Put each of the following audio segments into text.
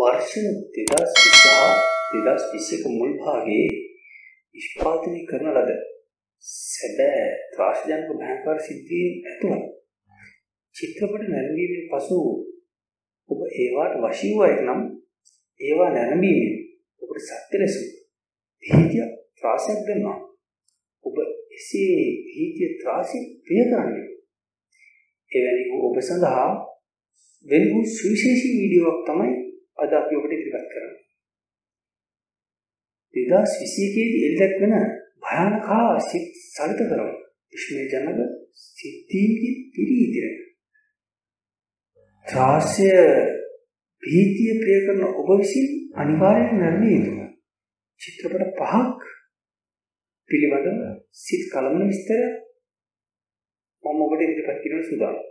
वर्ष 2020 මුල් භාගයේ නිෂ්පාදනය කරන ලද සැබෑ ත්‍රාසජනක භයංකර සිද්ධීන් ඇතුළත් චිත්‍රපට නැරඹීමෙන් පසු ඔබ ඒවාට වශී වූ අයෙක් නම් ඒවා නැරඹීමෙන් ඔබට සත්‍ය ලෙස භීතිය ත්‍රාසයක් ගන්නවා. ඔබ එසේ භීතිය ත්‍රාසයෙන් ප්‍රිය කරන්නේ එවැනි වූ ඔබ සඳහා වෙන වූ සුවිශේෂී වීඩියෝවක් තමයි අද අපි ඔබට ඉදිරිපත් කරන්නේ. 2021 දී එළිදැක් වෙන භයානක හා සිත් සලිත කරන විශ්මයජනක සිද්ධීන්ගේ පිළිහිදිරෙන ත්‍රාසය භීතිය ප්‍රිය කරන ඔබ විසින් අනිවාර්යයෙන් නැරඹිය යුතු චිත්‍රපට 5ක් පිළිබඳව සිත් කලමන විස්තර මම ඔබට ඉදිරිපත් කිරීම සූදානම්.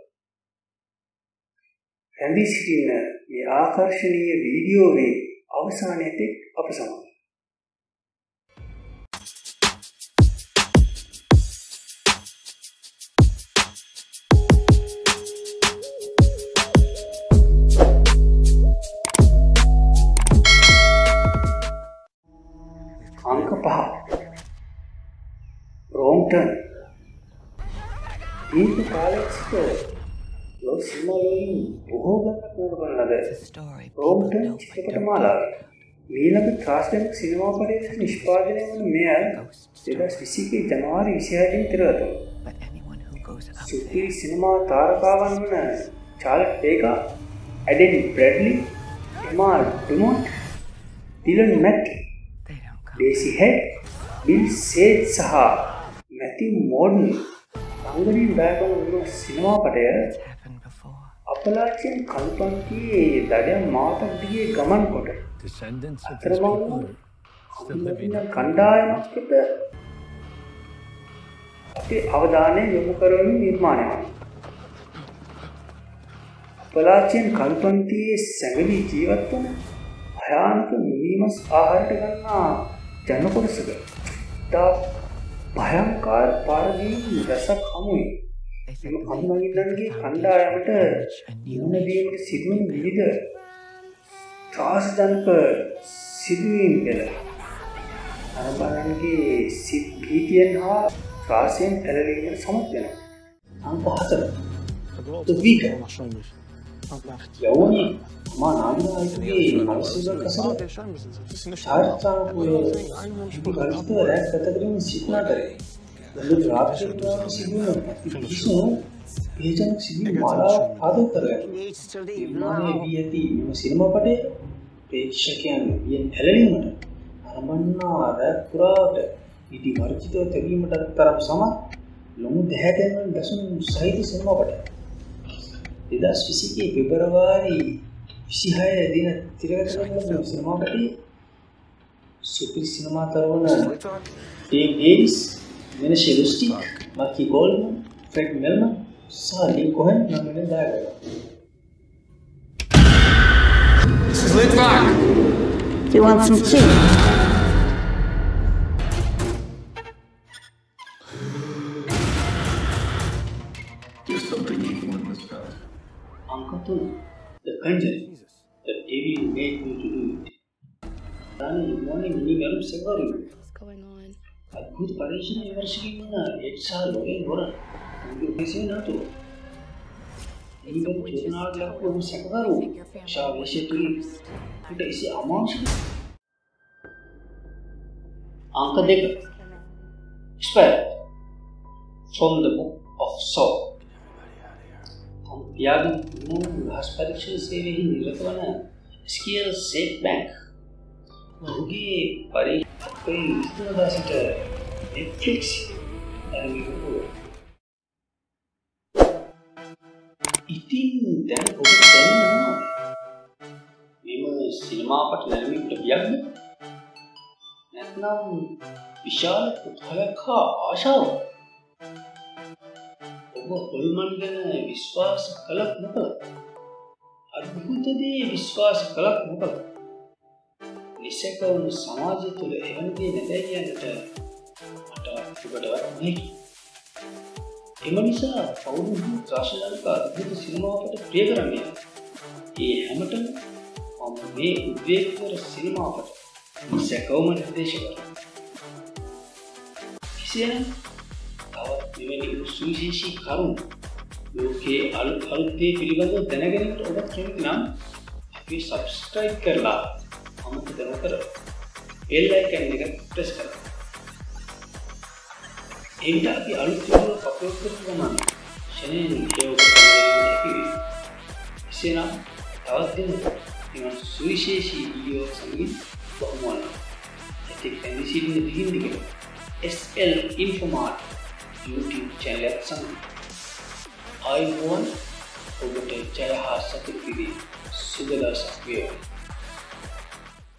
රැඳී සිටින මේ ආකර්ශනීය වීඩියෝවේ අවසානයේදී අප සමග अंक 5 रोंगटन दीर्घ कालक सिට ලෝ සිනමාවලින් බොහෝ ගණනක් නරඹන ලද රෝම්ටන් චිත්‍රපට මාලාවේ මීළඟ ත්‍රාසජනක සිනමාපටයේ නිෂ්පාදනය වන මෙය 2021 ජනවාරි 26 දින තිරගතව. සුපිරි සිනමා තාරකාවන් වන Charlotte Baker, Aiden Bradley, Emma Dumont, Dylan McKee, Daisy Head, Bill Sage සහ මැතිව් මෝඩන් රංගනයෙන් දායකවන වූ සිනමාපටය අපලාචියන් කල්පන්තියේ දඩයන් මාතක් දිගේ ගමන් කොට අතරමං කණ්ඩායමකට අපේ අවධානය යොමු කරමින් නිර්මාණය වන අපලාචියන් කල්පන්තියේ සැඟවී ජීවත් වන භයානක මිනිමස් ආහාරට ගන්නා ජන කොටසක ඉතා භයංකාර පාරදීම් රසක් හමුයි. එම කම්මගින්නන්ගේ කණ්ඩායමට මුහුණ දීමට සිදුවන විවිධ ත්‍රාසජනක සිදුවීම් ගැන අරබලන්ගේ සිත් භීතියෙන් හා ත්‍රාසයෙන් ඇලලීමට සමත් වෙනවා. අංක 4 The Weaker යවුණි මා නාමනායකගේ මනසුදක් අසල චාරිත්‍රාත්මක ඉතිකල්ප රැස් කතරින් සිටනා කරේ. දළු රාජ්‍යත්වයේ සිදුවන කිසිම හේජනක සිදුවීම් මාලාවක් ආදෝ කරගන්න. මානේ වී ඇති මෙම සිනමාපටයේ ප්‍රේක්ෂකයන් වියෙන් ඇලලීමට අරඹන්නා රැත් පුරාට ඉදි වර්ජිතව තැබීමට තරම් සමත් ලොමු දැහැටෙන දසුන් සහිත සිනමාපටය. 2021 පෙබරවාරි 26 දින තිරගත කරන සිනමාපටයේ සුපිරි සිනමා තරවන ඩේව් ඩේවිස්, මිනිෂේ රුස්ටික්, මාකි ගෝල්ඩ්මන්, ෆ්‍රෙඩ් මෙල්මන් සහ ලී කොහෙන් නම් වෙන දායකයෝ. This is lit back. Do you want some tea? There's something evil in this house. Uncle, the conjuring, the devil made me to do it. Dani morning ni galu sevaru. What's going on? අద్భుත පරීක්ෂණ විමර්ශකයින් වන ACSA ලෝගෙන් Horana උන්ගේ විශ්ේ නාතු ඉනිබන් චුනාට ලක්ව සැකකරු ශාවේශතුලි ඊට ඉසි අමාංශ අංක 2 Spare from the book of Saul යාගන් රහස් පරීක්ෂණ සේවයේ නිරත වන ස්කියල් සේෆ් බැංක් ඔහුගේ පරීක්ෂකයි ඉස්තුනදාසිට Netflix ඇරඹුවා. ඉතින් දැන් ඔබට දැනෙනවා මෙම සිනමාපට නැරඹීමට බියක්ද? නැත්නම් විශාල කුතුහලයක් හා ආශාවක්? ඔබ හොල්මන් ගැන විශ්වාස කළත් නොකළත් අద్භුත දේ විශ්වාස කළත් නොකළත් නිසකවුණු සමාජය තුළ එවැනි දේ නැතයි කියන්නට මට ඔබට වරන්නේ. එම නිසා කවුරුහු ත්‍රාසජනක අද්භුත සිනමාවට ප්‍රිය කරන්නේ ඒ හැමතෙම මම මේ උද්වේගකර සිනමාවට සැකවම නිර්දේශ කරනවා. කෙසේනම් තවත් මෙවැනි සුවිශේෂී කරුණු ලෝකයේ අලුත් දේ පිළිබඳව දැනගැනීමට ඔබ කැමති නම් අපි subscribe කරලා අමතක නොකර bell icon එක press කරන්න. එවිට අපි අලුත් වීඩියෝ අප්ලෝඩ් කරපු ගමන් ශරණයෙන් ඒ ඔබ දැනගන්න. එසේනම් තවත් දිනක මෙවන් සුවිශේෂී වීඩියෝ සමගින් බහුම වනවා. එතෙක් පැමිණි දිගින් දිගට SL Infomart YouTube channel එක සමග ආයුබෝවන්. ඔබට ජය හා සතුට පිරි සුබ දවසක් වේවා.